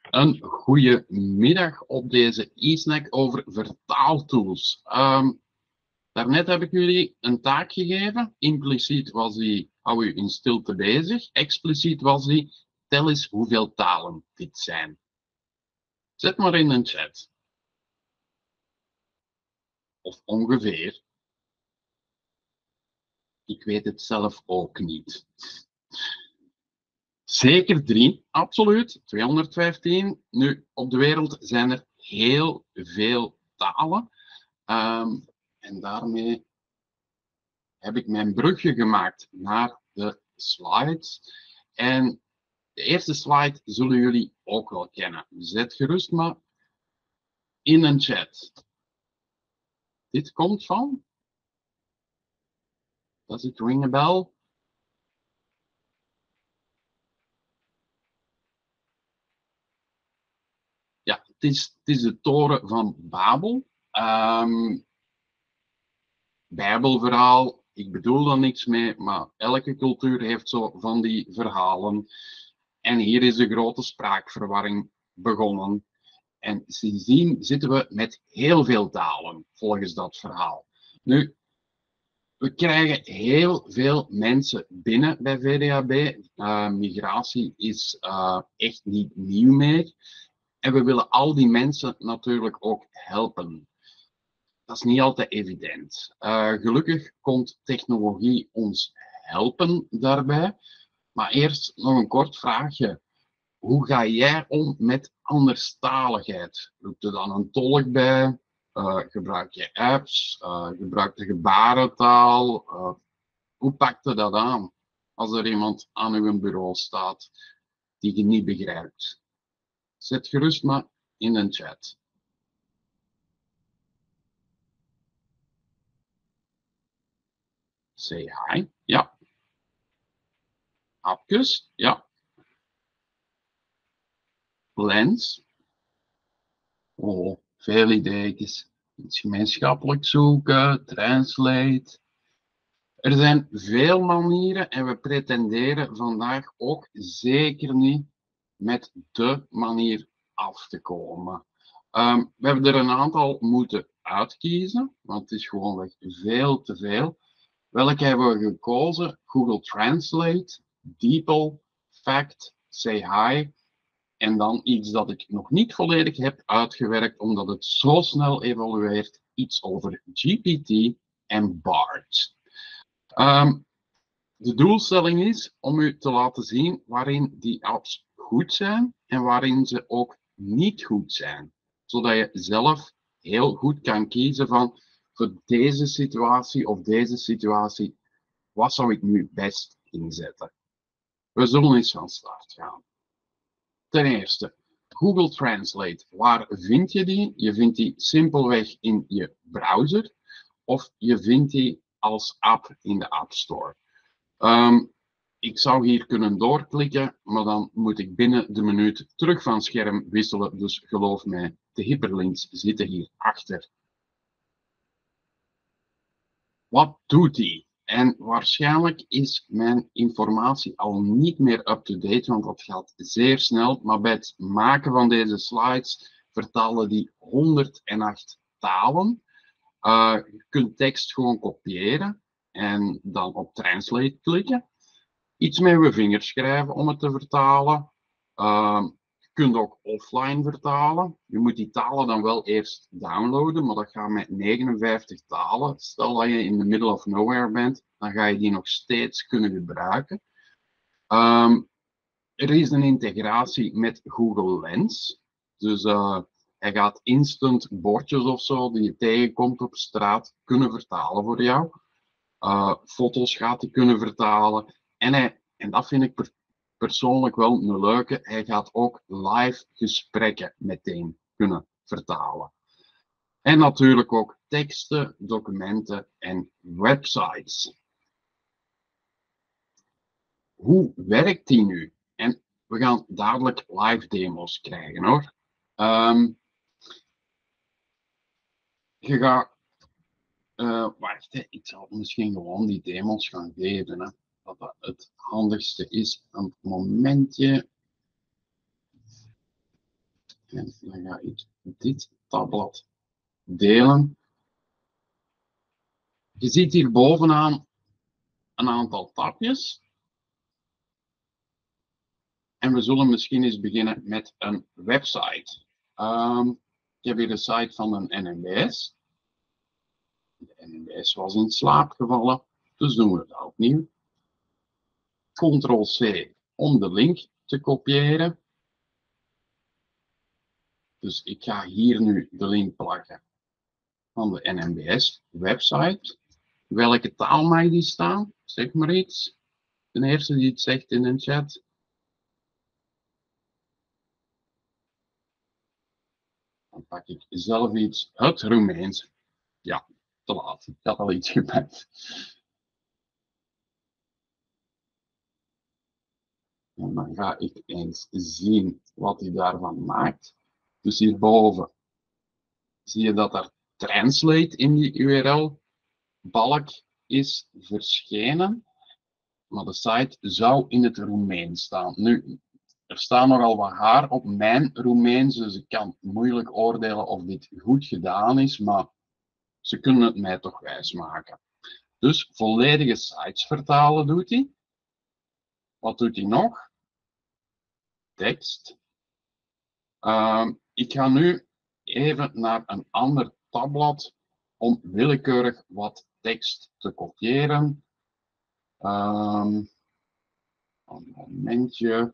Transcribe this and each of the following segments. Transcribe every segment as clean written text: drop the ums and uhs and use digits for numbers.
Een goede middag op deze e-snack over vertaaltools. Daarnet heb ik jullie een taak gegeven. Impliciet was die, hou u in stilte bezig. Expliciet was die, tel eens hoeveel talen dit zijn. Zet maar in een chat. Of ongeveer. Ik weet het zelf ook niet. Zeker 3, absoluut. 215. Nu, op de wereld zijn er heel veel talen. En daarmee heb ik mijn brugje gemaakt naar de slides. En de eerste slide zullen jullie ook wel kennen. Zet gerust maar in een chat. Dit komt van... Does it ring a bell? Ja, het is de toren van Babel. Bijbelverhaal, ik bedoel er niks mee, maar elke cultuur heeft zo van die verhalen. En hier is de grote spraakverwarring begonnen. En sindsdien zitten we met heel veel talen, volgens dat verhaal. Nu, we krijgen heel veel mensen binnen bij VDAB. Migratie is echt niet nieuw meer. En we willen al die mensen natuurlijk ook helpen. Dat is niet altijd evident. Gelukkig komt technologie ons helpen daarbij. Maar eerst nog een kort vraagje. Hoe ga jij om met anderstaligheid? Roep er dan een tolk bij? Gebruik je apps? Gebruik je gebarentaal? Hoe pakt je dat aan als er iemand aan uw bureau staat die je niet begrijpt? Zet gerust maar in een chat. Say hi. Ja. Hapjes. Ja. Lens. Oh, veel ideetjes. Iets gemeenschappelijk zoeken, translate. Er zijn veel manieren en we pretenderen vandaag ook zeker niet met de manier af te komen. We hebben er een aantal moeten uitkiezen, want het is gewoonweg veel te veel. Welke hebben we gekozen? Google Translate, DeepL, Fact, Say Hi. En dan iets dat ik nog niet volledig heb uitgewerkt, omdat het zo snel evolueert, iets over GPT en BART. De doelstelling is om u te laten zien waarin die apps goed zijn en waarin ze ook niet goed zijn. Zodat je zelf heel goed kan kiezen van voor deze situatie of deze situatie, wat zou ik nu best inzetten? We zullen eens van start gaan. Ten eerste, Google Translate. Waar vind je die? Je vindt die simpelweg in je browser of je vindt die als app in de App Store. Ik zou hier kunnen doorklikken, maar dan moet ik binnen de minuut terug van scherm wisselen. Dus geloof mij, de hyperlinks zitten hier achter. Wat doet die? En waarschijnlijk is mijn informatie al niet meer up-to-date, want dat gaat zeer snel. Maar bij het maken van deze slides vertalen die 108 talen. Je kunt tekst gewoon kopiëren en dan op Translate klikken. Iets met je vingers schrijven om het te vertalen. Je kunt ook offline vertalen. Je moet die talen dan wel eerst downloaden, maar dat gaat met 59 talen. Stel dat je in the middle of nowhere bent, dan ga je die nog steeds kunnen gebruiken. Er is een integratie met Google Lens. Dus hij gaat instant bordjes of zo die je tegenkomt op straat kunnen vertalen voor jou. Foto's gaat hij kunnen vertalen. En dat vind ik persoonlijk wel een leuke. Hij gaat ook live gesprekken meteen kunnen vertalen. En natuurlijk ook teksten, documenten en websites. Hoe werkt die nu? En we gaan dadelijk live demo's krijgen hoor. Je gaat... wacht, ik zal misschien gewoon die demo's gaan geven. Hè. Dat het handigste is aan het momentje. En dan ga ik dit tabblad delen. Je ziet hier bovenaan een aantal tabjes. En we zullen misschien eens beginnen met een website. Ik heb hier de site van een NMBS. De NMBS was in slaap gevallen, dus doen we het opnieuw. Ctrl-C om de link te kopiëren. Dus ik ga hier nu de link plakken van de NMBS website. Welke taal mag die staan? Zeg maar iets. De eerste die het zegt in een chat. Dan pak ik zelf iets. Het Roemeens. Ja, te laat. Ik had al iets gebeld. En dan ga ik eens zien wat hij daarvan maakt. Dus hierboven zie je dat er translate in die URL-balk is verschenen. Maar de site zou in het Roemeens staan. Nu, er staat nogal wat haar op mijn Roemeens, dus ik kan moeilijk oordelen of dit goed gedaan is, maar ze kunnen het mij toch wijsmaken. Dus volledige sites vertalen doet hij. Wat doet hij nog? Tekst. Ik ga nu even naar een ander tabblad om willekeurig wat tekst te kopiëren. Een momentje.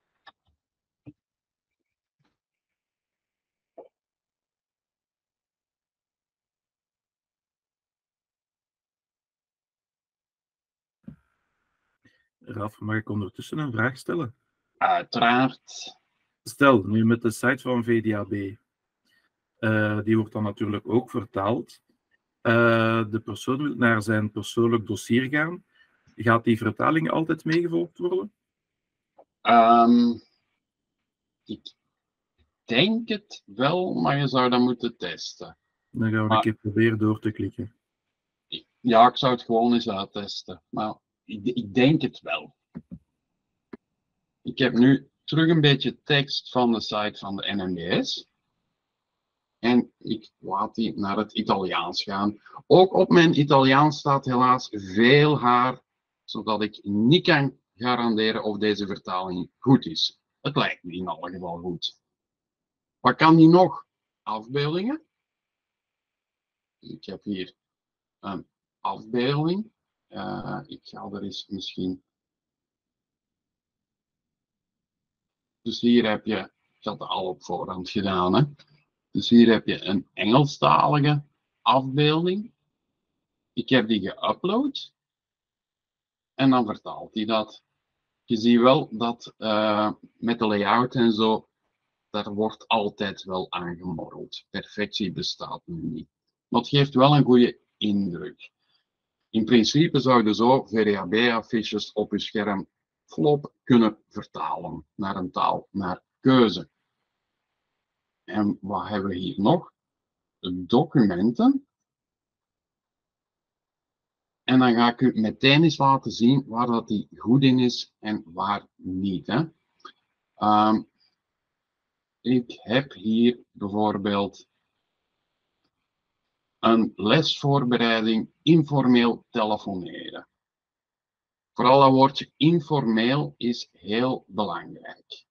Raf, mag ik ondertussen een vraag stellen? Uiteraard. Stel, nu met de site van VDAB. Die wordt dan natuurlijk ook vertaald. De persoon wil naar zijn persoonlijk dossier gaan. Gaat die vertaling altijd meegevolgd worden? Ik denk het wel, maar je zou dat moeten testen. Dan gaan we een keer proberen door te klikken. Ja, ik zou het gewoon eens uittesten. Maar ik denk het wel. Ik heb nu terug een beetje tekst van de site van de NMBS. En ik laat die naar het Italiaans gaan. Ook op mijn Italiaans staat helaas veel haar, zodat ik niet kan garanderen of deze vertaling goed is. Het lijkt me in alle geval goed. Wat kan die nog? Afbeeldingen. Ik heb hier een afbeelding. Ik ga er eens misschien. Dus hier heb je, ik had het al op voorhand gedaan, hè? Dus hier heb je een Engelstalige afbeelding. Ik heb die geüpload. En dan vertaalt hij dat. Je ziet wel dat met de layout en zo, daar wordt altijd wel aan gemorreld. Perfectie bestaat nu niet. Maar het geeft wel een goede indruk. In principe zou je zo VDAB-affiches op je scherm vlot kunnen vertalen naar een taal, naar keuze. En wat hebben we hier nog? Documenten. En dan ga ik u meteen eens laten zien waar dat die goed in is en waar niet. Hè. Ik heb hier bijvoorbeeld een lesvoorbereiding informeel telefoneren. Vooral dat woordje informeel is heel belangrijk.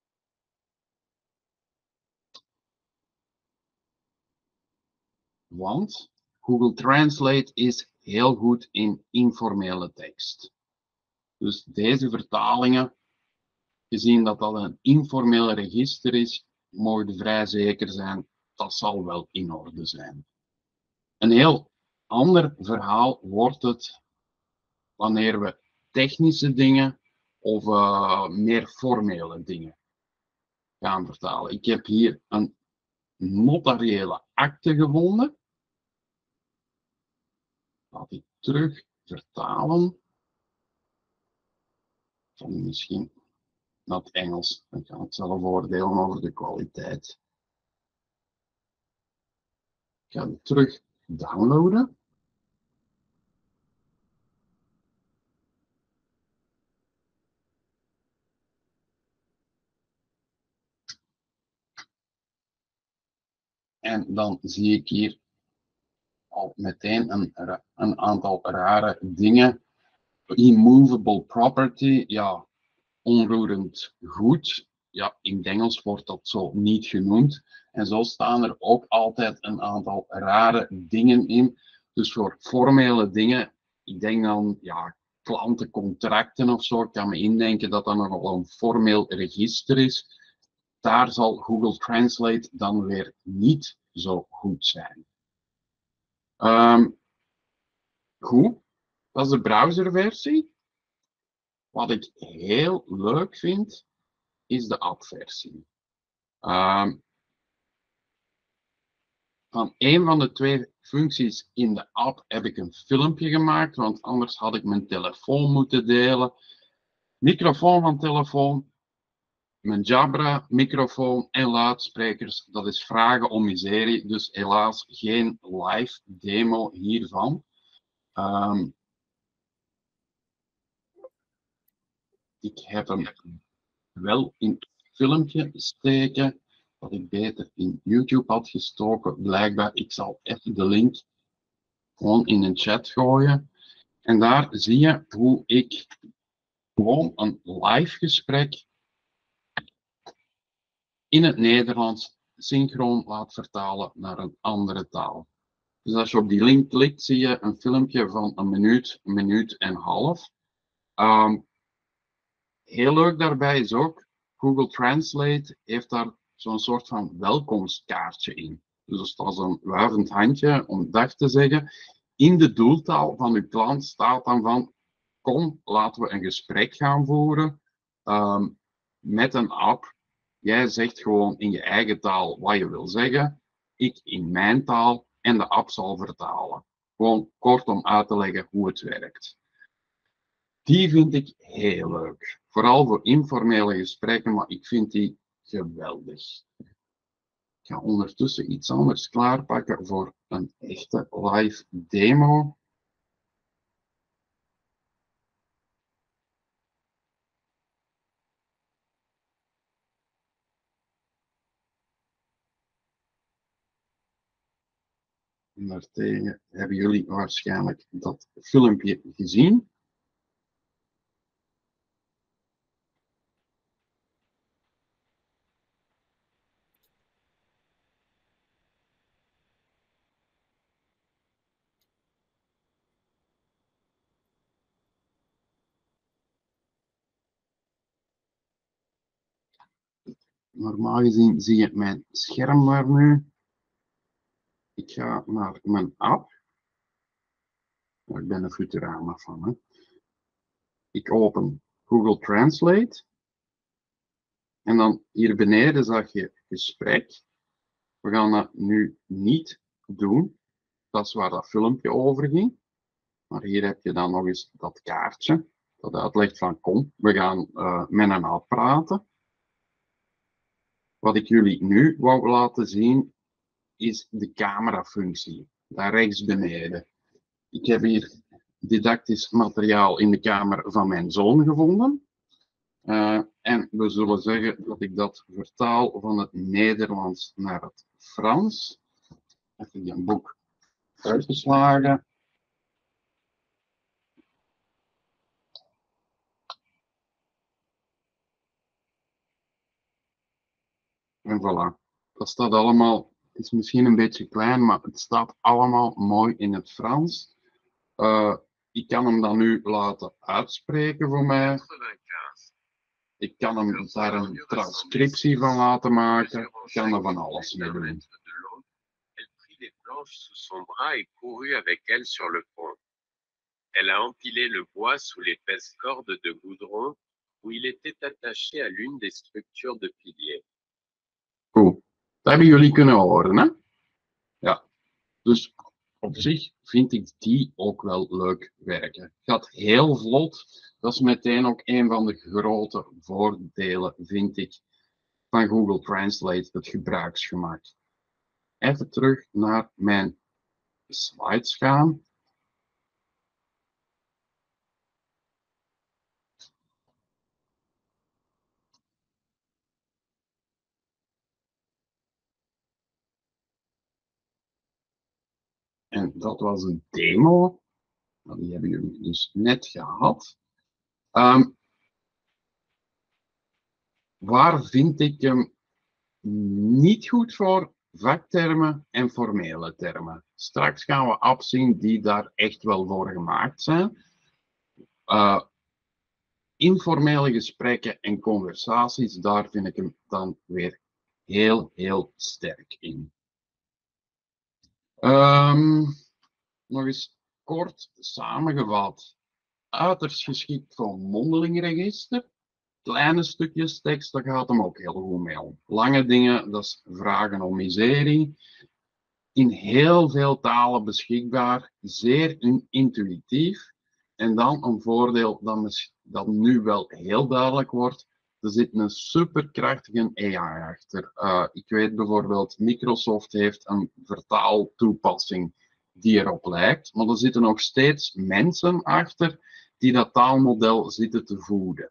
Want Google Translate is heel goed in informele tekst. Dus deze vertalingen, gezien dat dat een informeel register is, mogen we vrij zeker zijn, dat zal wel in orde zijn. Een heel ander verhaal wordt het wanneer we technische dingen of meer formele dingen gaan vertalen. Ik heb hier een notariële akte gevonden. Laat ik terug vertalen. Van misschien naar het Engels. Dan kan ik zelf oordelen over de kwaliteit. Ik ga het terug downloaden. En dan zie ik hier al meteen een aantal rare dingen. Immovable property, ja, onroerend goed. Ja, in het Engels wordt dat zo niet genoemd. En zo staan er ook altijd een aantal rare dingen in. Dus voor formele dingen, ik denk dan, ja, klantencontracten of zo, ik kan me indenken dat dat nogal een formeel register is. Daar zal Google Translate dan weer niet zo goed zijn. Goed, dat is de browserversie. Wat ik heel leuk vind, is de appversie. Van een van de twee functies in de app heb ik een filmpje gemaakt, want anders had ik mijn telefoon moeten delen. Microfoon van telefoon, mijn Jabra, microfoon en luidsprekers, dat is vragen om miserie, dus helaas geen live demo hiervan. Ik heb hem wel in het filmpje steken, wat ik beter in YouTube had gestoken. Blijkbaar, ik zal even de link gewoon in een chat gooien. En daar zie je hoe ik gewoon een live gesprek in het Nederlands synchroon laat vertalen naar een andere taal. Dus als je op die link klikt, zie je een filmpje van een minuut en een half. Heel leuk daarbij is ook, Google Translate heeft daar zo'n soort van welkomstkaartje in. Dus er staat zo'n wuivend handje om dag te zeggen. In de doeltaal van uw klant staat dan van, kom, laten we een gesprek gaan voeren met een app. Jij zegt gewoon in je eigen taal wat je wil zeggen, ik in mijn taal en de app zal vertalen. Gewoon kort om uit te leggen hoe het werkt. Die vind ik heel leuk. Vooral voor informele gesprekken, maar ik vind die geweldig. Ik ga ondertussen iets anders klaarpakken voor een echte live demo. En daartegen hebben jullie waarschijnlijk dat filmpje gezien. Normaal gezien zie je mijn scherm daar nu. Ik ga naar mijn app. Ik ben een Futurama van. Hè. Ik open Google Translate. En dan hier beneden zag je gesprek. We gaan dat nu niet doen. Dat is waar dat filmpje over ging. Maar hier heb je dan nog eens dat kaartje. Dat uitlegt van kom, we gaan met een app praten. Wat ik jullie nu wou laten zien, is de camerafunctie. Daar rechts beneden. Ik heb hier didactisch materiaal in de kamer van mijn zoon gevonden. En we zullen zeggen dat ik dat vertaal van het Nederlands naar het Frans. Even een boek uitgeslagen. En voilà. Dat staat allemaal, het is misschien een beetje klein, maar het staat allemaal mooi in het Frans. Ik kan hem dan nu laten uitspreken voor mij. Ik kan hem daar een transcriptie van laten maken. Ik kan er van alles mee doen. Elle prit les planches sous son bras et courut avec elles sur le pont. Elle a empilé le bois sous l'épaisse corde de goudron où il était attaché à l'une des structures de piliers. Goed, dat hebben jullie kunnen horen, hè? Ja, dus op zich vind ik die ook wel leuk werken. Gaat heel vlot. Dat is meteen ook een van de grote voordelen, vind ik, van Google Translate, het gebruiksgemak. Even terug naar mijn slides gaan. En dat was een demo. Die hebben jullie dus net gehad. Waar vind ik hem niet goed voor? Vaktermen en formele termen. Straks gaan we apps zien die daar echt wel voor gemaakt zijn. Informele gesprekken en conversaties, daar vind ik hem dan weer heel sterk in. Nog eens kort samengevat. Uiterst geschikt voor mondelingregister. Kleine stukjes tekst, daar gaat hem ook heel goed mee om. Lange dingen, dat is vragen om miserie. In heel veel talen beschikbaar, zeer intuïtief. En dan een voordeel dat nu wel heel duidelijk wordt. Er zit een superkrachtige AI achter. Ik weet bijvoorbeeld, Microsoft heeft een vertaaltoepassing die erop lijkt. Maar er zitten nog steeds mensen achter die dat taalmodel zitten te voeden.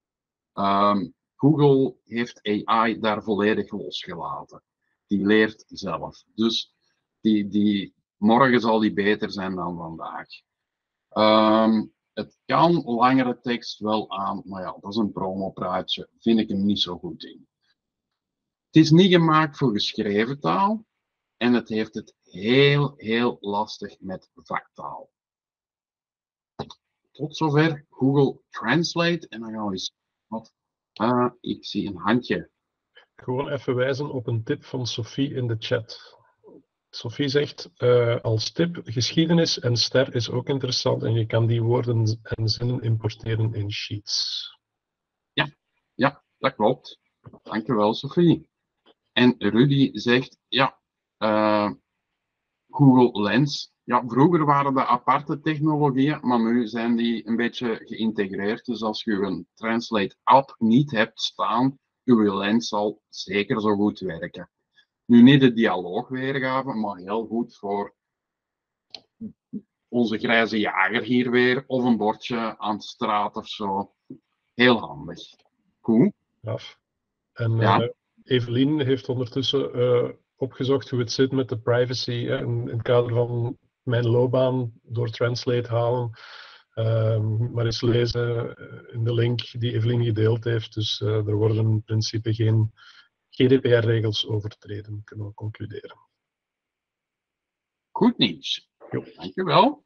Google heeft AI daar volledig losgelaten. Die leert zelf. Dus morgen zal die beter zijn dan vandaag. Het kan langere tekst wel aan, maar ja, dat is een promopraatje. Vind ik hem niet zo goed in. Het is niet gemaakt voor geschreven taal. En het heeft het heel lastig met vaktaal. Tot zover Google Translate. En dan gaan we eens wat. Ik zie een handje. Gewoon even wijzen op een tip van Sophie in de chat. Sophie zegt als tip, geschiedenis en ster is ook interessant en je kan die woorden en zinnen importeren in Sheets. Ja, dat klopt. Dankjewel, Sophie. En Rudy zegt, ja, Google Lens. Ja, vroeger waren dat aparte technologieën, maar nu zijn die een beetje geïntegreerd. Dus als je een Translate app niet hebt staan, uw Lens zal zeker zo goed werken. Nu niet de dialoogweergave, maar heel goed voor onze grijze jager hier weer, of een bordje aan de straat of zo. Heel handig. Goed. Af. En Ja. Evelien heeft ondertussen opgezocht hoe het zit met de privacy in het kader van mijn loopbaan door Translate halen. Maar eens lezen in de link die Evelien gedeeld heeft. Dus er worden in principe geen GDPR-regels overtreden, kunnen we concluderen. Goed nieuws. Jo. Dankjewel.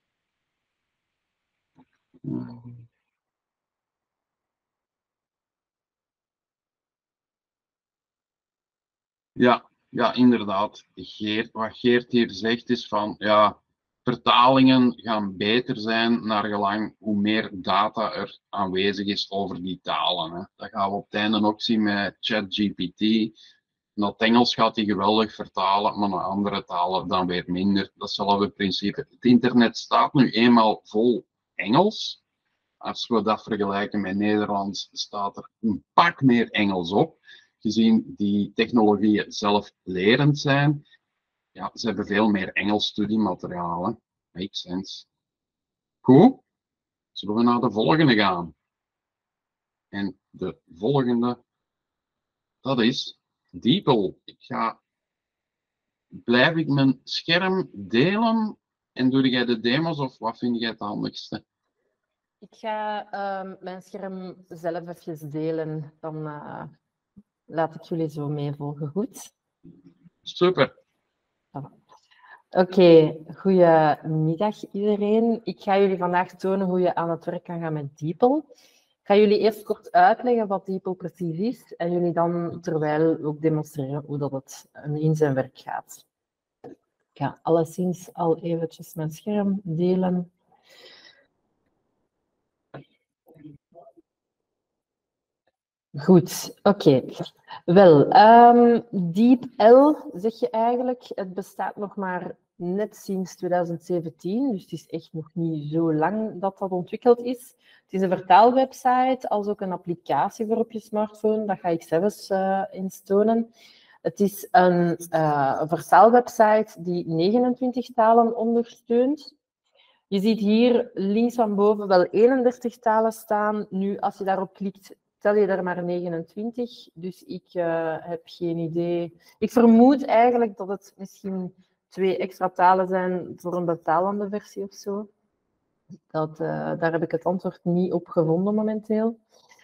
Ja, inderdaad. Wat Geert hier zegt is van, ja, vertalingen gaan beter zijn naar gelang hoe meer data er aanwezig is over die talen. Hè. Dat gaan we op het einde ook zien met ChatGPT. Naar het Engels gaat hij geweldig vertalen, maar naar andere talen dan weer minder. Datzelfde principe. Het internet staat nu eenmaal vol Engels. Als we dat vergelijken met Nederlands, staat er een pak meer Engels op. Gezien die technologieën zelflerend zijn, ja, ze hebben veel meer Engels studiematerialen. Makes sense. Goed, zullen we naar de volgende gaan? En de volgende, dat is DeepL. Blijf ik mijn scherm delen en doe jij de demos of wat vind jij het handigste? Ik ga mijn scherm zelf even delen, dan laat ik jullie zo meevolgen, goed? Super. Oké, goedemiddag iedereen. Ik ga jullie vandaag tonen hoe je aan het werk kan gaan met DeepL. Ik ga jullie eerst kort uitleggen wat DeepL precies is en jullie dan terwijl ook demonstreren hoe dat het in zijn werk gaat. Ik ga alleszins al eventjes mijn scherm delen. Goed, oké. Wel, DeepL zeg je eigenlijk, het bestaat nog maar net sinds 2017, dus het is echt nog niet zo lang dat dat ontwikkeld is. Het is een vertaalwebsite, als ook een applicatie voor op je smartphone, dat ga ik zelfs eens tonen. Het is een vertaalwebsite die 29 talen ondersteunt. Je ziet hier links van boven wel 31 talen staan. Nu, als je daarop klikt, tel je er maar 29. Dus ik heb geen idee. Ik vermoed eigenlijk dat het misschien 2 extra talen zijn voor een betalende versie of zo. Daar heb ik het antwoord niet op gevonden momenteel.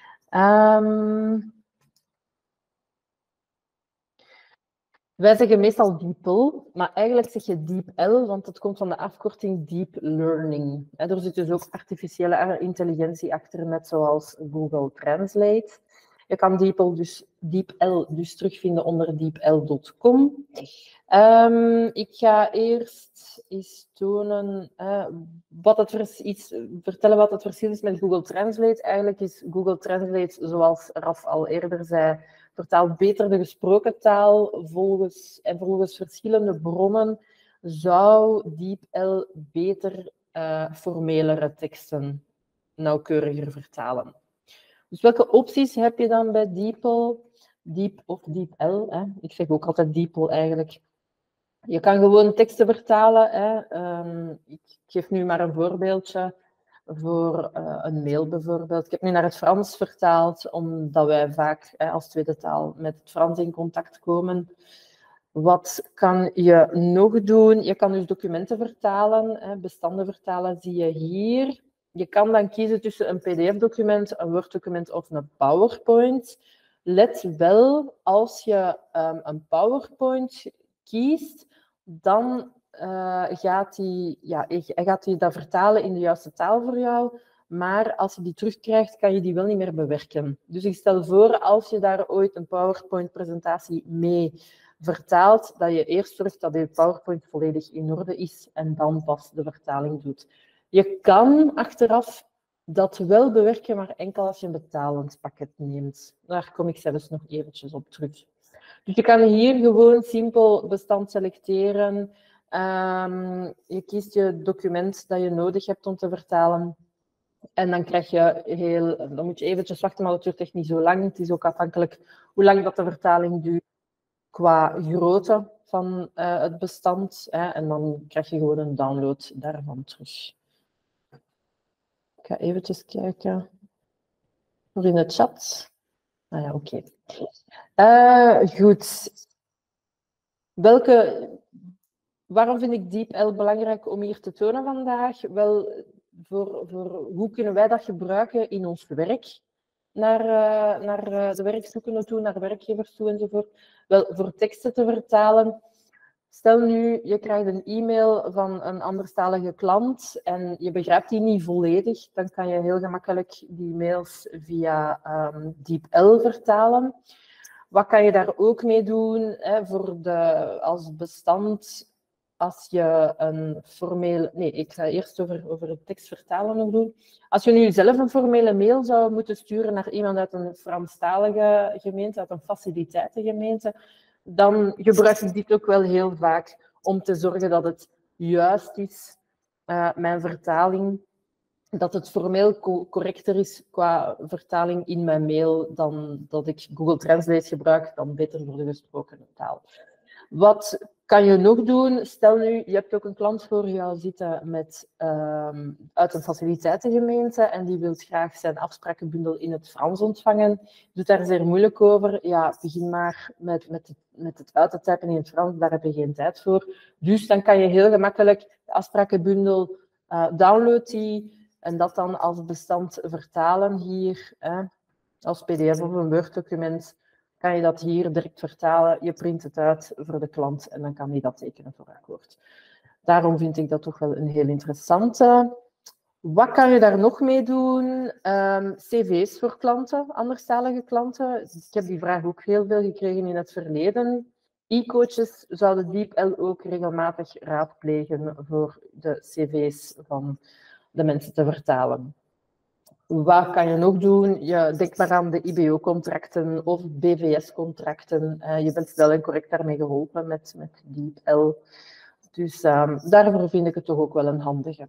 Wij zeggen meestal DeepL, maar eigenlijk zeg je DeepL, want het komt van de afkorting Deep Learning. Er zit dus ook artificiële intelligentie achter, net zoals Google Translate. Je kan DeepL dus terugvinden onder deepl.com. Ik ga eerst eens tonen, vertellen wat het verschil is met Google Translate. Eigenlijk is Google Translate, zoals Raf al eerder zei, vertaalt beter de gesproken taal. Volgens verschillende bronnen zou DeepL beter formelere teksten nauwkeuriger vertalen. Dus welke opties heb je dan bij DeepL? DeepL, hè? Ik zeg ook altijd DeepL eigenlijk. Je kan gewoon teksten vertalen. Hè? Ik geef nu maar een voorbeeldje voor een mail bijvoorbeeld. Ik heb nu naar het Frans vertaald, omdat wij vaak als tweede taal met het Frans in contact komen. Wat kan je nog doen? Je kan dus documenten vertalen, bestanden vertalen, zie je hier. Je kan dan kiezen tussen een PDF-document, een Word-document of een PowerPoint. Let wel, als je een PowerPoint kiest, dan gaat hij dat vertalen in de juiste taal voor jou. Maar als je die terugkrijgt, kan je die wel niet meer bewerken. Dus ik stel voor, als je daar ooit een PowerPoint-presentatie mee vertaalt, dat je eerst zorgt dat je PowerPoint volledig in orde is en dan pas de vertaling doet. Je kan achteraf dat wel bewerken, maar enkel als je een betalend pakket neemt. Daar kom ik zelfs nog eventjes op terug. Dus je kan hier gewoon simpel bestand selecteren. Je kiest je document dat je nodig hebt om te vertalen. En dan dan moet je eventjes wachten, maar dat duurt echt niet zo lang. Het is ook afhankelijk hoe lang dat de vertaling duurt qua grootte van het bestand. En dan krijg je gewoon een download daarvan terug. Ik ga eventjes kijken voor in de chat. Ah ja, oké. Goed. Waarom vind ik DeepL belangrijk om hier te tonen vandaag? Wel, voor hoe kunnen wij dat gebruiken in ons werk? Naar de werkzoekenden toe, naar werkgevers toe enzovoort. Wel, voor teksten te vertalen. Stel nu, je krijgt een e-mail van een anderstalige klant en je begrijpt die niet volledig, dan kan je heel gemakkelijk die mails via DeepL vertalen. Wat kan je daar ook mee doen als bestand? Als je een formele... Nee, ik ga eerst over het tekst vertalen nog doen. Als je nu zelf een formele mail zou moeten sturen naar iemand uit een Franstalige gemeente, uit een faciliteitengemeente, dan gebruik ik dit ook wel heel vaak om te zorgen dat het juist is, mijn vertaling, dat het formeel correcter is qua vertaling in mijn mail dan dat ik Google Translate gebruik, dan beter voor de gesproken taal. Wat kan je nog doen? Stel nu, je hebt ook een klant voor jou zitten uit een faciliteitengemeente en die wil graag zijn afsprakenbundel in het Frans ontvangen. Doet daar zeer moeilijk over. Ja, begin maar met het uit te typen in het Frans, daar heb je geen tijd voor. Dus dan kan je heel gemakkelijk de afsprakenbundel download die en dat dan als bestand vertalen hier, als pdf of een Word-document. Kan je dat hier direct vertalen, je print het uit voor de klant en dan kan hij dat tekenen voor akkoord. Daarom vind ik dat toch wel een heel interessante. Wat kan je daar nog mee doen? CV's voor klanten, anderstalige klanten. Ik heb die vraag ook heel veel gekregen in het verleden. E-coaches zouden DeepL ook regelmatig raadplegen voor de cv's van de mensen te vertalen. Wat kan je nog doen? Je denkt maar aan de IBO-contracten of BVS-contracten. Je bent snel en correct daarmee geholpen met DeepL. Dus daarvoor vind ik het toch ook wel een handige.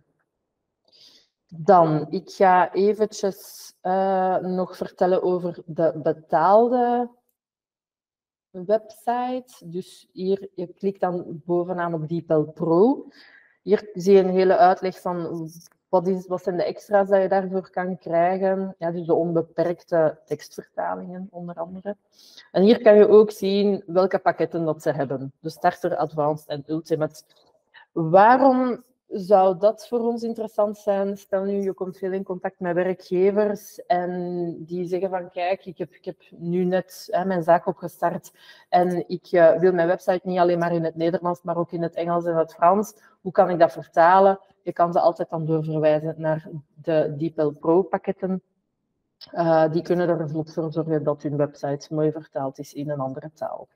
Dan, ik ga eventjes nog vertellen over de betaalde website. Dus hier, je klikt dan bovenaan op DeepL Pro. Hier zie je een hele uitleg van Wat zijn de extra's dat je daarvoor kan krijgen? Ja, dus de onbeperkte tekstvertalingen, onder andere. En hier kan je ook zien welke pakketten dat ze hebben. De Starter, Advanced en Ultimate. Waarom zou dat voor ons interessant zijn? Stel nu, je komt veel in contact met werkgevers en die zeggen van kijk, ik heb nu net mijn zaak opgestart en ik wil mijn website niet alleen maar in het Nederlands, maar ook in het Engels en het Frans. Hoe kan ik dat vertalen? Je kan ze altijd dan doorverwijzen naar de DeepL Pro pakketten. Die kunnen er vlot voor zorgen dat hun website mooi vertaald is in een andere taal.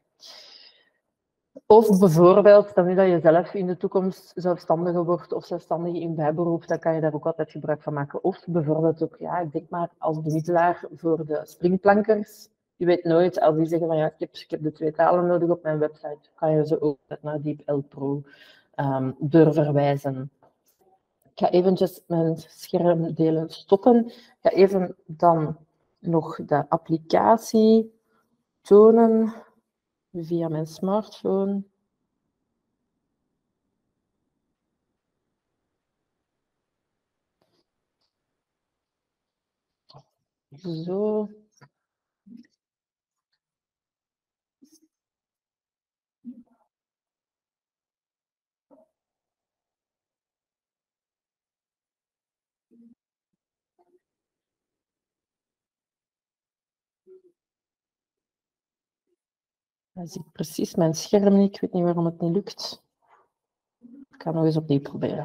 Of bijvoorbeeld, stel nu dat je zelf in de toekomst zelfstandige wordt of zelfstandig in bijberoep, dan kan je daar ook altijd gebruik van maken. Of bijvoorbeeld ook, ja, ik denk maar als bemiddelaar voor de springplankers. Je weet nooit, als die zeggen van ja, ik heb de 2 talen nodig op mijn website, kan je ze ook naar DeepL Pro doorverwijzen. Ik ga eventjes mijn schermdelen stoppen. Ik ga even dan nog de applicatie tonen via mijn smartphone. Zo. Dan zie ik precies mijn scherm niet. Ik weet niet waarom het niet lukt. Ik ga nog eens opnieuw proberen.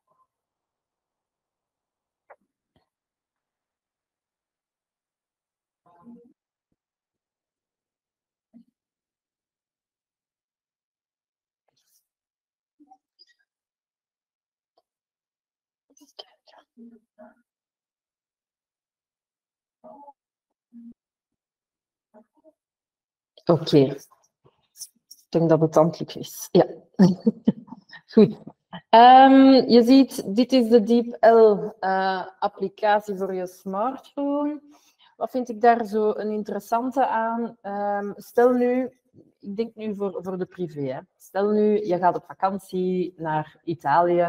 Oké. Ik denk dat het antwoord is. Ja. Goed. Je ziet, dit is de DeepL applicatie voor je smartphone. Wat vind ik daar zo een interessante aan? Stel nu, ik denk nu voor de privé. Hè. Stel nu, je gaat op vakantie naar Italië.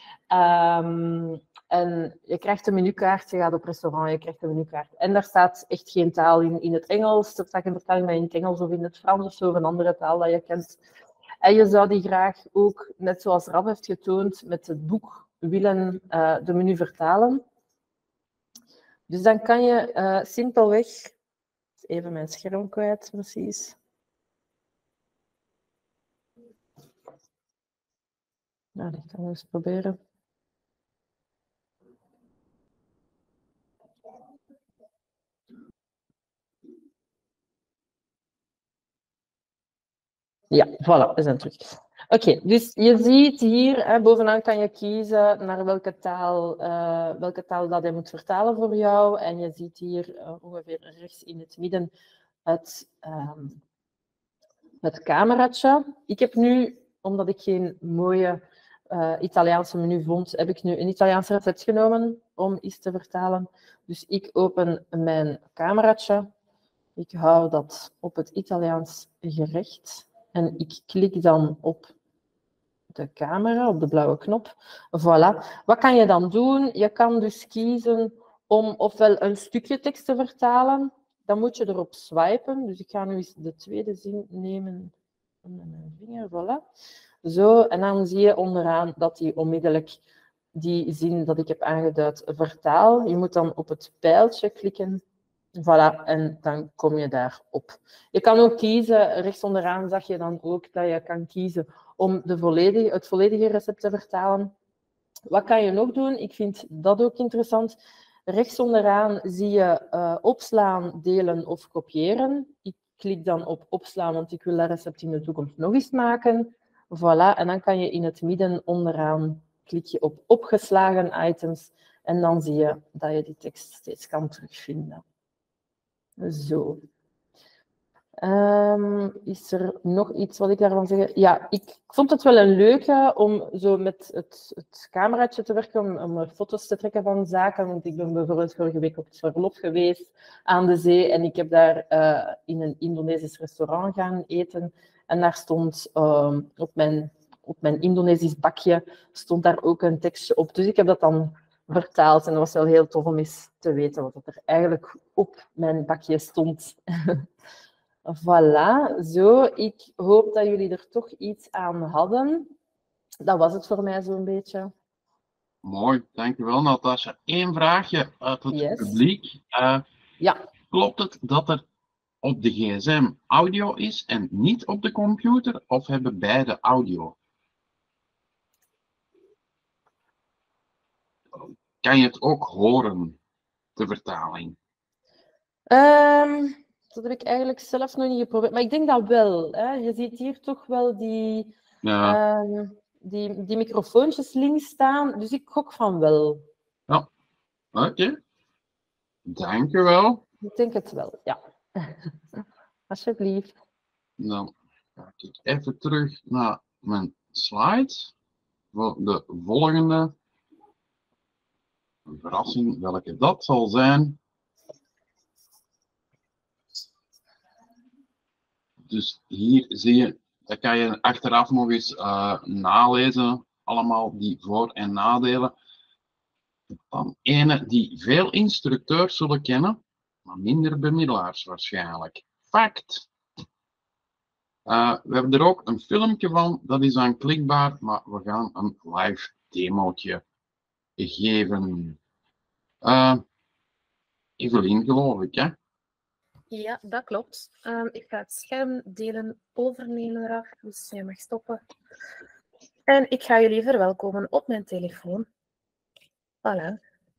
En je krijgt een menukaart, je gaat op restaurant, je krijgt een menukaart. En daar staat echt geen taal in het Engels. Er staat geen vertaling bij in het Engels of in het Frans of zo, of een andere taal dat je kent. En je zou die graag ook, net zoals Raf heeft getoond, met het boek willen de menu vertalen. Dus dan kan je simpelweg... Even mijn scherm kwijt, precies. Nou, dat gaan we eens proberen. Ja, voilà, we zijn terug. Oké, dus je ziet hier, bovenaan kan je kiezen naar welke taal dat hij moet vertalen voor jou. En je ziet hier ongeveer rechts in het midden het cameraatje. Ik heb nu, omdat ik geen mooie Italiaanse menu vond, heb ik nu een Italiaans recept genomen om iets te vertalen. Dus ik open mijn cameraatje. Ik hou dat op het Italiaans gerecht. En ik klik dan op de camera, op de blauwe knop. Voilà. Wat kan je dan doen? Je kan dus kiezen om ofwel een stukje tekst te vertalen. Dan moet je erop swipen. Dus ik ga nu eens de tweede zin nemen met mijn vinger. Voilà. Zo, en dan zie je onderaan dat hij onmiddellijk die zin dat ik heb aangeduid vertaal. Je moet dan op het pijltje klikken. Voilà, en dan kom je daarop. Je kan ook kiezen, rechts onderaan zag je dan ook dat je kan kiezen om het volledige recept te vertalen. Wat kan je nog doen? Ik vind dat ook interessant. Rechts onderaan zie je opslaan, delen of kopiëren. Ik klik dan op opslaan, want ik wil dat recept in de toekomst nog eens maken. Voilà, en dan kan je in het midden onderaan klik je op opgeslagen items en dan zie je dat je die tekst steeds kan terugvinden. Zo. Is er nog iets wat ik daarvan zeg? Ja, ik vond het wel een leuke om zo met het cameraatje te werken, om foto's te trekken van zaken. Want ik ben bijvoorbeeld vorige week op het verlof geweest aan de zee en ik heb daar in een Indonesisch restaurant gaan eten. En daar stond op mijn Indonesisch bakje stond daar ook een tekstje op. Dus ik heb dat dan vertaald. En dat was wel heel tof om eens te weten wat er eigenlijk op mijn bakje stond. Voilà, zo. Ik hoop dat jullie er toch iets aan hadden. Dat was het voor mij zo'n beetje. Mooi, dankjewel Natasja. Eén vraagje uit het publiek. Ja. Klopt het dat er op de gsm audio is en niet op de computer, of hebben beide audio? Kan je het ook horen, de vertaling? Dat heb ik eigenlijk zelf nog niet geprobeerd, maar ik denk dat wel. Hè. Je ziet hier toch wel die microfoontjes links staan, dus ik gok van wel. Ja, oké. Dank u wel. Ik denk het wel, ja. Alsjeblieft. Dan ga ik even terug naar mijn slides voor de volgende verrassing, welke dat zal zijn. Dus hier zie je, dat kan je achteraf nog eens nalezen, allemaal die voor- en nadelen. Dan ene die veel instructeurs zullen kennen, maar minder bemiddelaars waarschijnlijk. Fact! We hebben er ook een filmpje van, dat is aanklikbaar, maar we gaan een live demootje geven. Evelien, geloof ik, hè? Ja, dat klopt. Ik ga het scherm delen overnemen eraf, dus jij mag stoppen. En ik ga jullie verwelkomen op mijn telefoon. Voilà.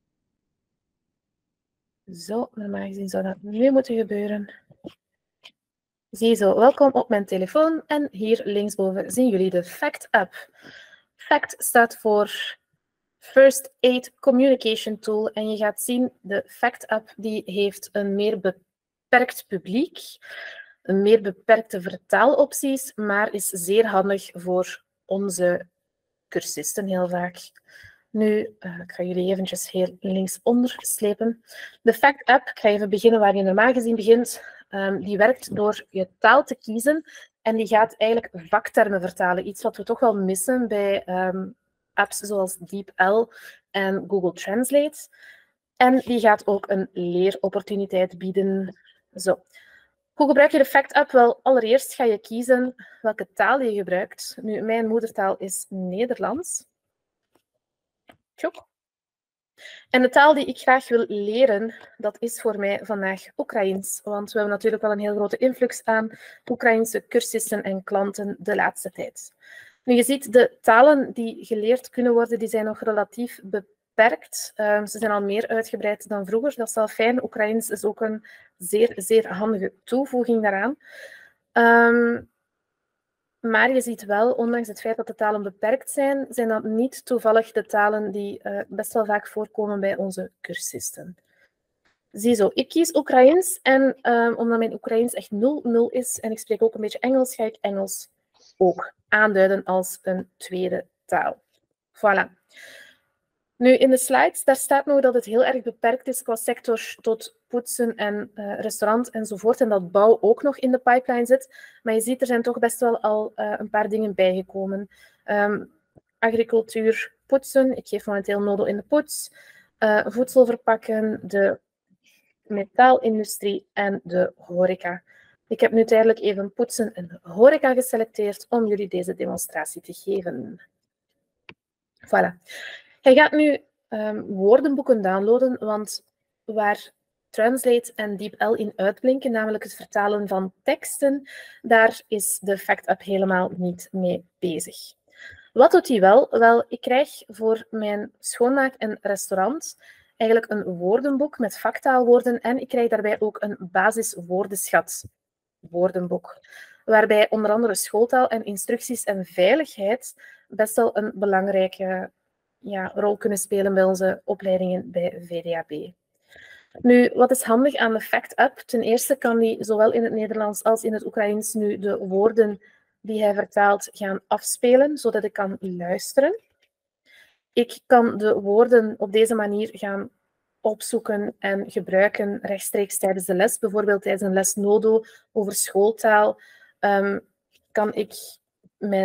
Zo, normaal gezien zou dat nu moeten gebeuren. Ziezo, welkom op mijn telefoon. En hier linksboven zien jullie de Fact App. Fact staat voor First Aid Communication Tool. En je gaat zien, de Fact App die heeft een meer beperkt publiek, een meer beperkte vertaalopties, maar is zeer handig voor onze cursisten heel vaak. Nu, ik ga jullie eventjes heel linksonder slepen. De Fact App, ik ga even beginnen waar je normaal gezien begint. Die werkt door je taal te kiezen en die gaat eigenlijk vaktermen vertalen. Iets wat we toch wel missen bij apps zoals DeepL en Google Translate. En die gaat ook een leeropportuniteit bieden. Zo. Hoe gebruik je de Fact App? Wel, allereerst ga je kiezen welke taal je gebruikt. Nu, mijn moedertaal is Nederlands. Tjoek. En de taal die ik graag wil leren, dat is voor mij vandaag Oekraïens. Want we hebben natuurlijk wel een heel grote influx aan Oekraïense cursisten en klanten de laatste tijd. Nu, je ziet, de talen die geleerd kunnen worden, die zijn nog relatief beperkt. Ze zijn al meer uitgebreid dan vroeger. Dat is wel fijn. Oekraïens is ook een zeer, zeer handige toevoeging daaraan. Maar je ziet wel, ondanks het feit dat de talen beperkt zijn, zijn dat niet toevallig de talen die best wel vaak voorkomen bij onze cursisten. Ziezo, ik kies Oekraïens en omdat mijn Oekraïens echt 0-0 is en ik spreek ook een beetje Engels, ga ik Engels ook aanduiden als een tweede taal. Voilà. Nu, in de slides, daar staat nog dat het heel erg beperkt is qua sector tot poetsen en restaurant enzovoort. En dat bouw ook nog in de pipeline zit. Maar je ziet, er zijn toch best wel al een paar dingen bijgekomen. Agricultuur, poetsen. Ik geef momenteel Nodo in de poets. Voedsel verpakken, de metaalindustrie en de horeca. Ik heb nu tijdelijk even poetsen en horeca geselecteerd om jullie deze demonstratie te geven. Voilà. Je gaat nu woordenboeken downloaden, want waar Translate en DeepL in uitblinken, namelijk het vertalen van teksten, daar is de Fact App helemaal niet mee bezig. Wat doet hij wel? Wel, ik krijg voor mijn schoonmaak en restaurant eigenlijk een woordenboek met vaktaalwoorden en ik krijg daarbij ook een basiswoordenschat woordenboek, waarbij onder andere schooltaal en instructies en veiligheid best wel een belangrijke rol kunnen spelen bij onze opleidingen bij VDAB. Nu, wat is handig aan de Fact App? Ten eerste kan die zowel in het Nederlands als in het Oekraïens nu de woorden die hij vertaalt gaan afspelen, zodat ik kan luisteren. Ik kan de woorden op deze manier gaan opzoeken en gebruiken rechtstreeks tijdens de les. Bijvoorbeeld tijdens een les Nodo over schooltaal kan ik mijn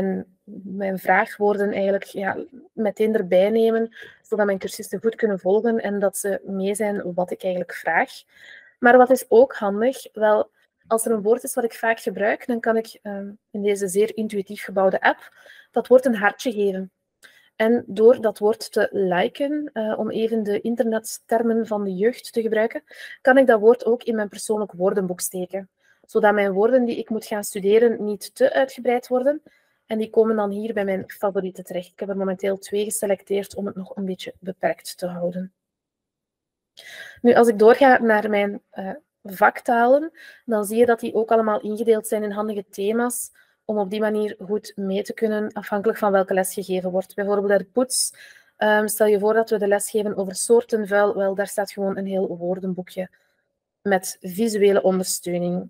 mijn vraagwoorden eigenlijk meteen erbij nemen, zodat mijn cursisten goed kunnen volgen en dat ze mee zijn wat ik eigenlijk vraag. Maar wat is ook handig? Wel, als er een woord is wat ik vaak gebruik, dan kan ik in deze zeer intuïtief gebouwde app dat woord een hartje geven. En door dat woord te liken, om even de internettermen van de jeugd te gebruiken, kan ik dat woord ook in mijn persoonlijk woordenboek steken. Zodat mijn woorden die ik moet gaan studeren niet te uitgebreid worden. En die komen dan hier bij mijn favorieten terecht. Ik heb er momenteel 2 geselecteerd om het nog een beetje beperkt te houden. Nu, als ik doorga naar mijn vaktalen, dan zie je dat die ook allemaal ingedeeld zijn in handige thema's, om op die manier goed mee te kunnen, afhankelijk van welke les gegeven wordt. Bijvoorbeeld bij de poets, stel je voor dat we de les geven over soorten vuil, wel, daar staat gewoon een heel woordenboekje met visuele ondersteuning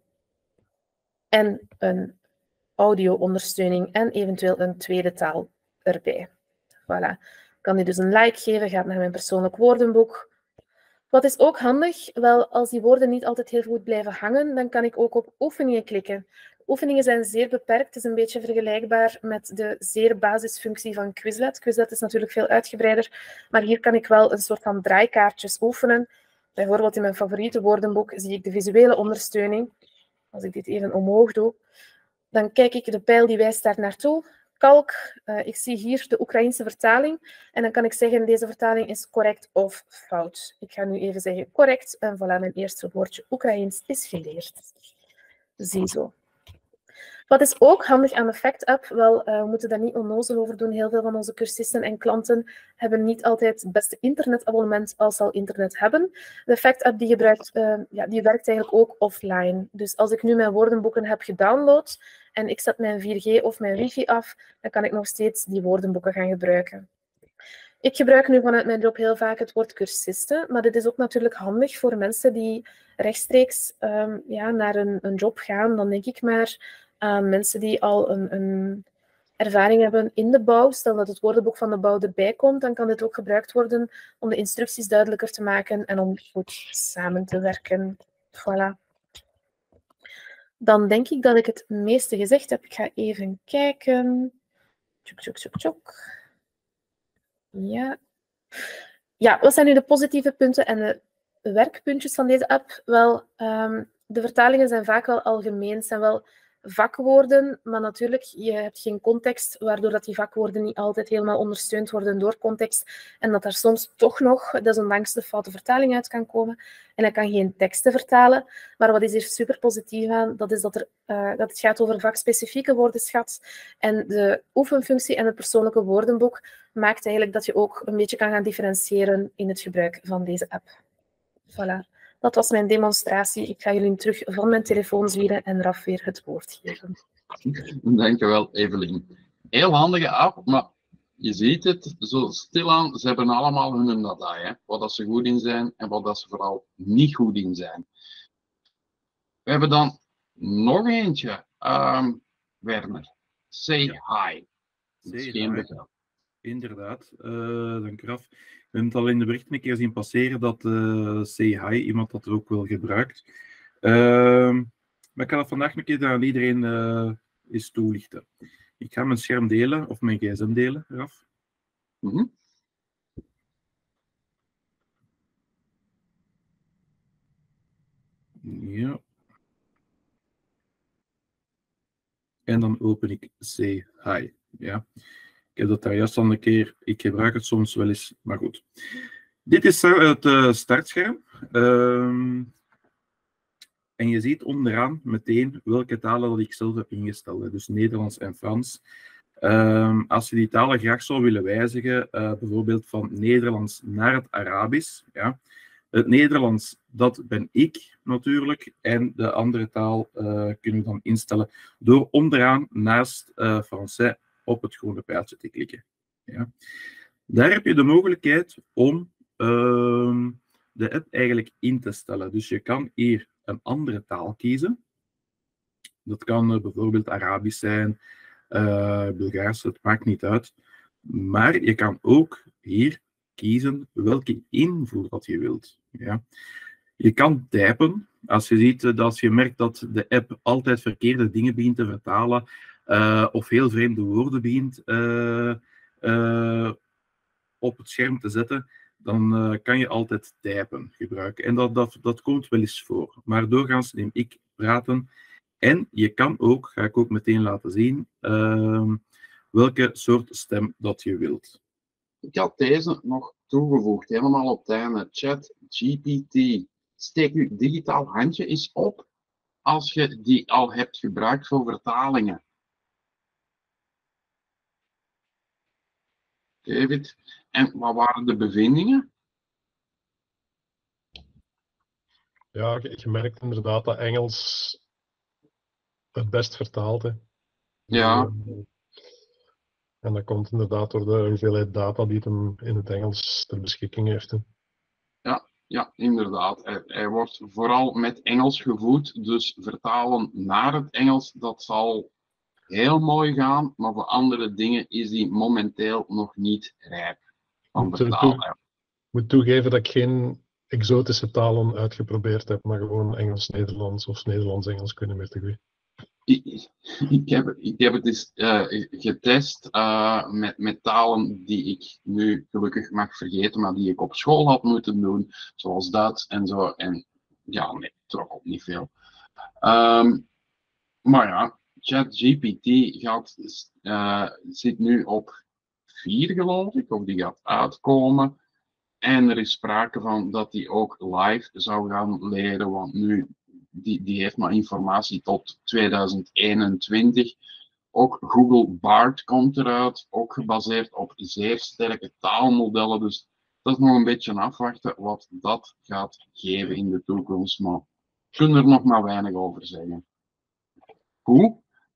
en een audio-ondersteuning en eventueel een tweede taal erbij. Voilà. Ik kan die dus een like geven, gaat naar mijn persoonlijk woordenboek. Wat is ook handig? Wel, als die woorden niet altijd heel goed blijven hangen, dan kan ik ook op oefeningen klikken. Oefeningen zijn zeer beperkt. Het is een beetje vergelijkbaar met de zeer basisfunctie van Quizlet. Quizlet is natuurlijk veel uitgebreider, maar hier kan ik wel een soort van draaikaartjes oefenen. Bijvoorbeeld in mijn favoriete woordenboek zie ik de visuele ondersteuning. Als ik dit even omhoog doe, dan kijk ik de pijl die wijst daar naartoe. Kalk, ik zie hier de Oekraïense vertaling. En dan kan ik zeggen, deze vertaling is correct of fout. Ik ga nu even zeggen correct. En voilà, mijn eerste woordje Oekraïens is geleerd. Ziezo. Wat is ook handig aan de Fact-app? Wel, we moeten daar niet onnozel over doen. Heel veel van onze cursisten en klanten hebben niet altijd het beste internetabonnement als ze al internet hebben. De Fact-app die werkt eigenlijk ook offline. Dus als ik nu mijn woordenboeken heb gedownload en ik zet mijn 4G of mijn wifi af, dan kan ik nog steeds die woordenboeken gaan gebruiken. Ik gebruik nu vanuit mijn job heel vaak het woord cursisten, maar dit is ook natuurlijk handig voor mensen die rechtstreeks naar een job gaan. Dan denk ik maar aan mensen die al een ervaring hebben in de bouw. Stel dat het woordenboek van de bouw erbij komt, dan kan dit ook gebruikt worden om de instructies duidelijker te maken en om goed samen te werken. Voilà. Dan denk ik dat ik het meeste gezegd heb. Ik ga even kijken. Tjoek. Ja, wat zijn nu de positieve punten en de werkpuntjes van deze app? Wel, de vertalingen zijn vaak wel algemeen. Het zijn wel vakwoorden, maar natuurlijk, je hebt geen context, waardoor dat die vakwoorden niet altijd helemaal ondersteund worden door context. En dat er soms toch nog, desondanks de foute vertaling uit kan komen. En hij kan geen teksten vertalen. Maar wat is hier super positief aan, dat is dat het gaat over vakspecifieke woordenschat. En de oefenfunctie en het persoonlijke woordenboek maakt eigenlijk dat je ook een beetje kan gaan differentiëren in het gebruik van deze app. Voilà. Dat was mijn demonstratie. Ik ga jullie terug van mijn telefoon zwieren en Raf weer het woord geven. Dankjewel, Evelien. Heel handige app, maar je ziet het zo stilaan. Ze hebben allemaal hun data, hè? Wat dat ze goed in zijn en wat dat ze vooral niet goed in zijn. We hebben dan nog eentje. Werner, say hi. Dat is geen begrip. Inderdaad, dank u, Raf. We hebben het al in de berichten een keer zien passeren dat say hi, iemand dat er ook wel gebruikt. Maar ik ga dat vandaag een keer aan iedereen eens toelichten. Ik ga mijn scherm delen, of mijn gsm delen, Raf. Ja. En dan open ik say hi. Ja. Ik heb dat daar juist al een keer, ik gebruik het soms wel eens, maar goed. Dit is het startscherm. En je ziet onderaan meteen welke talen dat ik zelf heb ingesteld. Dus Nederlands en Frans. Als je die talen graag zou willen wijzigen, bijvoorbeeld van Nederlands naar het Arabisch. Ja. Het Nederlands, dat ben ik natuurlijk. En de andere taal kunnen we dan instellen door onderaan naast Français op het groene pijltje te klikken. Ja. Daar heb je de mogelijkheid om de app eigenlijk in te stellen. Dus je kan hier een andere taal kiezen. Dat kan bijvoorbeeld Arabisch zijn, Bulgaars, het maakt niet uit. Maar je kan ook hier kiezen welke invoer dat je wilt. Ja. Je kan typen. Als je ziet, als je merkt dat de app altijd verkeerde dingen begint te vertalen, of heel vreemde woorden begint op het scherm te zetten, dan kan je altijd typen gebruiken. En dat komt wel eens voor. Maar doorgaans neem ik praten. En je kan ook, ga ik ook meteen laten zien, welke soort stem dat je wilt. Ik had deze nog toegevoegd, helemaal op het einde. ChatGPT. Steek je digitaal handje eens op als je die al hebt gebruikt voor vertalingen. David, en wat waren de bevindingen? Ja, je merkt inderdaad dat Engels het best vertaalt. Hè. Ja. En dat komt inderdaad door de hoeveelheid data die het hem in het Engels ter beschikking heeft. Hè. Ja, inderdaad. Hij wordt vooral met Engels gevoed, dus vertalen naar het Engels, dat zal heel mooi gaan, maar voor andere dingen is die momenteel nog niet rijp van vertalen. Ik moet toegeven dat ik geen exotische talen uitgeprobeerd heb, maar gewoon Engels-Nederlands of Nederlands-Engels kunnen meer te goed. Ik heb het eens getest met talen die ik nu gelukkig mag vergeten, maar die ik op school had moeten doen, zoals Duits en zo. En ja, nee, trok op niet veel. Maar ja, ChatGPT zit nu op 4, geloof ik, of die gaat uitkomen. En er is sprake van dat die ook live zou gaan leren, want nu die heeft maar informatie tot 2021. Ook Google Bard komt eruit, ook gebaseerd op zeer sterke taalmodellen. Dus dat is nog een beetje afwachten wat dat gaat geven in de toekomst. Maar ik kan er nog maar weinig over zeggen. Goed.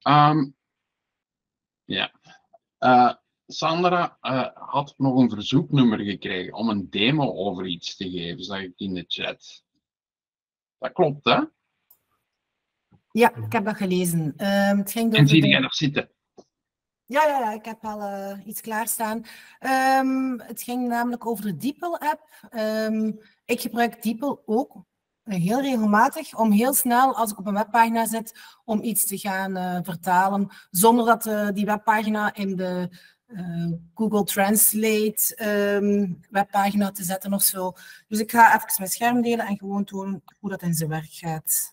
Sandra had nog een verzoeknummer gekregen om een demo over iets te geven, zag ik in de chat. Dat klopt, hè? Ja, ik heb dat gelezen. Het ging en zie jij nog zitten? Ja, ik heb al iets klaarstaan. Het ging namelijk over de DeepL-app. Ik gebruik DeepL ook heel regelmatig om heel snel, als ik op een webpagina zit, om iets te gaan vertalen, zonder dat die webpagina in de Google Translate webpagina te zetten of zo. Dus ik ga even mijn scherm delen en gewoon tonen hoe dat in zijn werk gaat.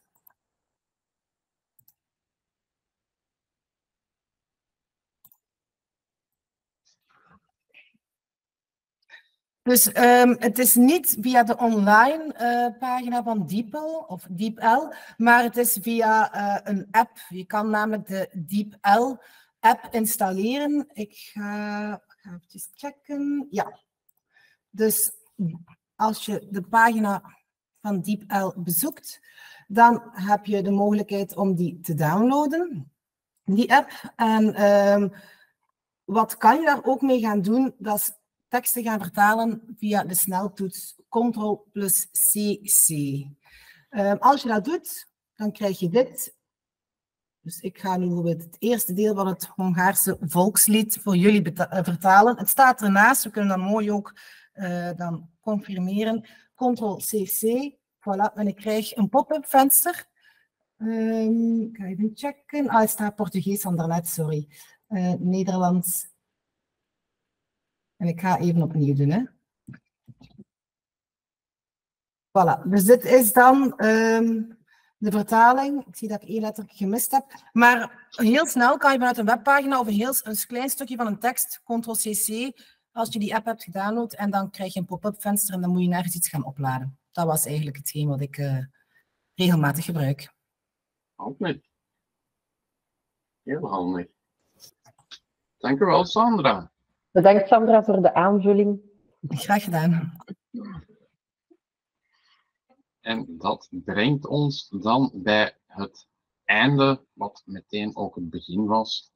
Dus het is niet via de online pagina van DeepL of DeepL, maar het is via een app. Je kan namelijk de DeepL app installeren. Ik ga even checken. Ja. Dus als je de pagina van DeepL bezoekt, dan heb je de mogelijkheid om die te downloaden, die app. En wat kan je daar ook mee gaan doen? Dat is teksten gaan vertalen via de sneltoets Ctrl+CC. Als je dat doet, dan krijg je dit. Dus ik ga nu bijvoorbeeld het eerste deel van het Hongaarse volkslied voor jullie vertalen. Het staat ernaast, we kunnen dat mooi ook dan confirmeren. Ctrl+CC, voilà, en ik krijg een pop-up venster. Ik ga even checken. Het staat Portugees van daarnet, sorry. Nederlands. En ik ga even opnieuw doen. Hè. Voilà, dus dit is dan de vertaling. Ik zie dat ik 1 letter gemist heb. Maar heel snel kan je vanuit een webpagina of een klein stukje van een tekst, Ctrl+CC, als je die app hebt gedownload, en dan krijg je een pop-up venster en dan moet je nergens iets gaan opladen. Dat was eigenlijk hetgeen wat ik regelmatig gebruik. Handig. Heel handig. Dank u wel, Sandra. Bedankt, Sandra, voor de aanvulling. Graag gedaan. En dat brengt ons dan bij het einde, wat meteen ook het begin was.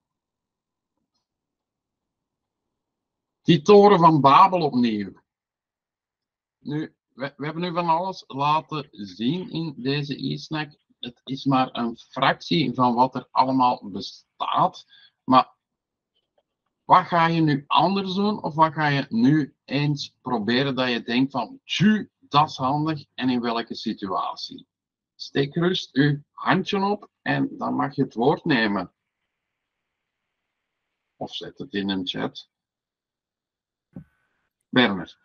Die toren van Babel opnieuw. Nu, we hebben nu van alles laten zien in deze e-snack. Het is maar een fractie van wat er allemaal bestaat. Maar wat ga je nu anders doen? Of wat ga je nu eens proberen dat je denkt van, tju, dat is handig, en in welke situatie? Steek gerust uw handje op en dan mag je het woord nemen. Of zet het in een chat. Werner.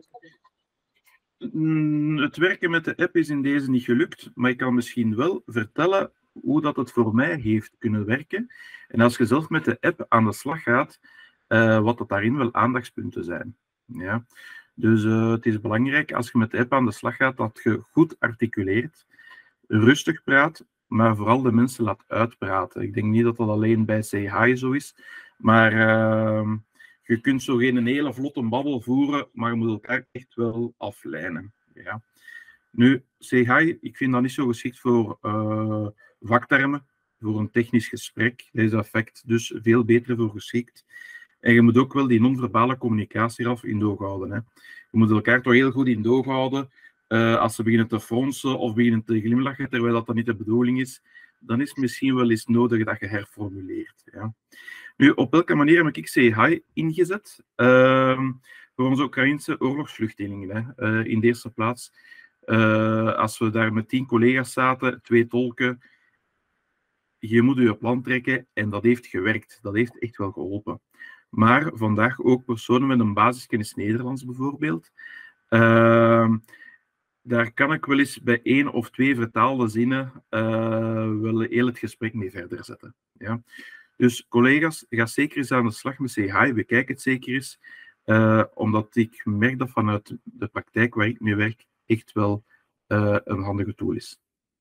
Het werken met de app is in deze niet gelukt, maar ik kan misschien wel vertellen hoe dat het voor mij heeft kunnen werken. En als je zelf met de app aan de slag gaat, wat dat daarin wel aandachtspunten zijn. Ja. Dus het is belangrijk als je met de app aan de slag gaat, dat je goed articuleert, rustig praat, maar vooral de mensen laat uitpraten. Ik denk niet dat dat alleen bij Say Hi zo is, maar je kunt zo geen hele vlotte babbel voeren, maar je moet elkaar echt wel aflijnen. Ja. Nu, Say Hi, ik vind dat niet zo geschikt voor vaktermen, voor een technisch gesprek. Deze effect dus veel beter voor geschikt. En je moet ook wel die non-verbale communicatie eraf in doog houden. Hè. Je moet elkaar toch heel goed in doog houden. Als ze beginnen te fronsen of beginnen te glimlachen, terwijl dat niet de bedoeling is, dan is het misschien wel eens nodig dat je herformuleert. Ja. Nu, op welke manier heb ik Say Hi ingezet? Voor onze Oekraïnse oorlogsvluchtelingen. Hè. In de eerste plaats, als we daar met 10 collega's zaten, 2 tolken, je moet je plan trekken en dat heeft gewerkt. Dat heeft echt wel geholpen. Maar vandaag ook personen met een basiskennis Nederlands bijvoorbeeld. Daar kan ik wel eens bij 1 of 2 vertaalde zinnen wel heel het gesprek mee verder zetten. Ja. Dus collega's, ga zeker eens aan de slag met Say Hi. Bekijk het zeker eens. Omdat ik merk dat vanuit de praktijk waar ik mee werk echt wel een handige tool is.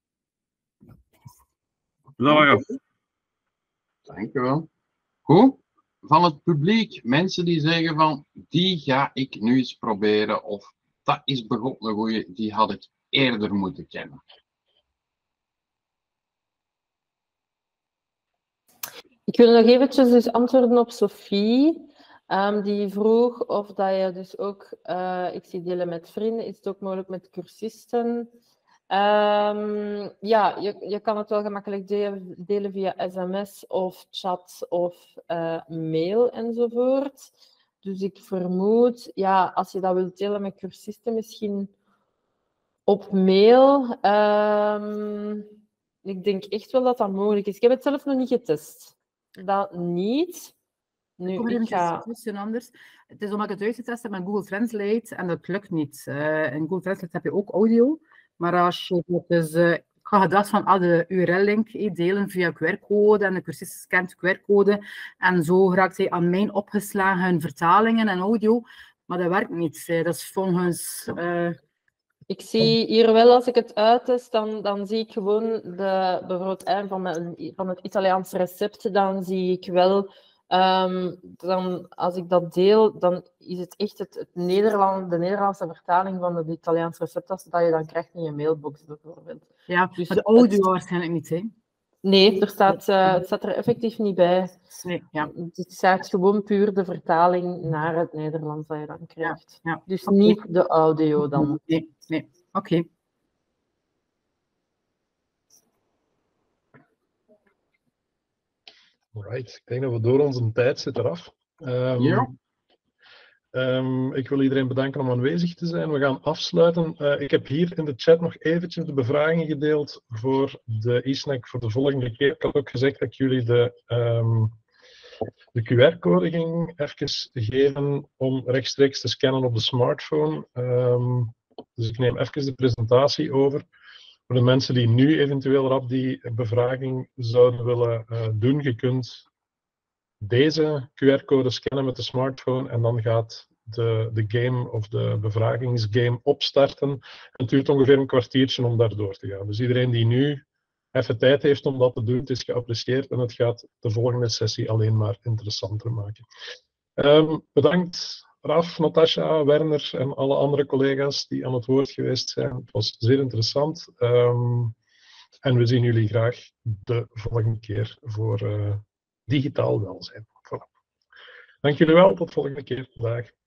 Dankjewel. Goed. Van het publiek, mensen die zeggen van, die ga ik nu eens proberen, of dat is begot een goeie, die had ik eerder moeten kennen. Ik wil nog eventjes dus antwoorden op Sophie. Die vroeg of dat je dus ook, ik zie delen met vrienden, is het ook mogelijk met cursisten? Ja, je kan het wel gemakkelijk delen via sms of chat of mail enzovoort. Dus ik vermoed, ja, als je dat wilt delen met cursisten, misschien op mail. Ik denk echt wel dat dat mogelijk is. Ik heb het zelf nog niet getest. Dat niet. Nu, ik ga... anders. Het is omdat ik het uitgetest heb met Google Translate en dat lukt niet. In Google Translate heb je ook audio. Maar als je het dus... ik ga gedacht van de URL-link delen via QR-code en de cursist scant QR-code. En zo raakt hij aan mijn opgeslagen vertalingen en audio. Maar dat werkt niet. Dat is volgens... Ik zie hier wel, als ik het uittest, dan zie ik gewoon bijvoorbeeld van het Italiaans recept, dan zie ik wel, dan, als ik dat deel, dan is het echt de Nederlandse vertaling van het Italiaans recept dat je dan krijgt in je mailbox bijvoorbeeld. Ja, dus maar de audio waarschijnlijk niet, hè? Nee, het staat er effectief niet bij. Nee, ja. Het staat gewoon puur de vertaling naar het Nederlands dat je dan krijgt. Ja, ja. Dus niet de audio dan. Nee. Oké. Alright, ik denk dat we door onze tijd zitten af. Ja. Ik wil iedereen bedanken om aanwezig te zijn. We gaan afsluiten. Ik heb hier in de chat nog eventjes de bevraging gedeeld voor de e-snack voor de volgende keer. Ik had ook gezegd dat ik jullie de QR-code ging even geven om rechtstreeks te scannen op de smartphone. Dus ik neem even de presentatie over. Voor de mensen die nu eventueel rap die bevraging zouden willen doen, je kunt deze QR-code scannen met de smartphone en dan gaat de game of de bevragingsgame opstarten. Het duurt ongeveer een kwartiertje om daardoor te gaan. Dus iedereen die nu even tijd heeft om dat te doen, het is geapprecieerd en het gaat de volgende sessie alleen maar interessanter maken. Bedankt Raf, Natasja, Werner en alle andere collega's die aan het woord geweest zijn. Het was zeer interessant. En we zien jullie graag de volgende keer voor digitaal welzijn. Voilà. Dank jullie wel, tot de volgende keer. Dag.